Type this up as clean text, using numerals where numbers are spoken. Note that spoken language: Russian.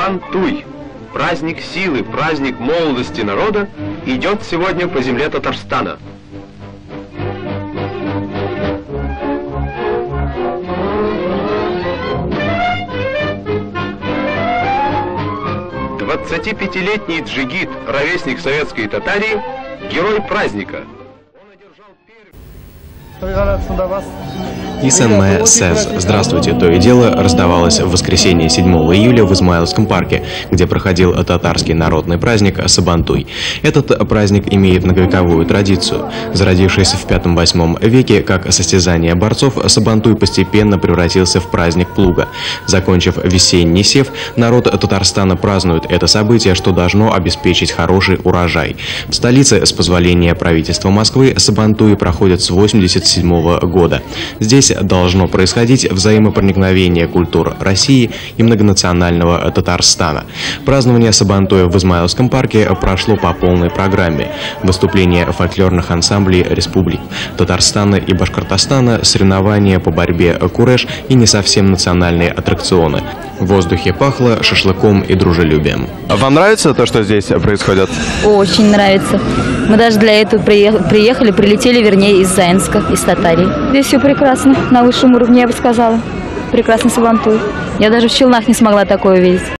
Сабантуй, праздник силы, праздник молодости народа, идет сегодня по земле Татарстана. Двадцатипятилетний джигит, ровесник советской Татарии, герой праздника. ИСНМ СЭЗ «Здравствуйте, то и дело» раздавалось в воскресенье 7 июля в Измайловском парке, где проходил татарский народный праздник Сабантуй. Этот праздник имеет многовековую традицию. Зародившись в V-VIII веке как состязание борцов, Сабантуй постепенно превратился в праздник плуга. Закончив весенний сев, народ Татарстана празднует это событие, что должно обеспечить хороший урожай. В столице, с позволения правительства Москвы, Сабантуи проходят с 1987 года. Здесь должно происходить взаимопроникновение культур России и многонационального Татарстана. Празднование Сабантуя в Измайловском парке прошло по полной программе. Выступления фольклорных ансамблей республик Татарстана и Башкортостана, соревнования по борьбе куреш и не совсем национальные аттракционы. В воздухе пахло шашлыком и дружелюбием. А вам нравится то, что здесь происходит? Очень нравится. Мы даже для этого прилетели, вернее, из Заинска, из Татарии. Здесь все прекрасно, на высшем уровне, я бы сказала. Прекрасный Сабантуй. Я даже в Челнах не смогла такое увидеть.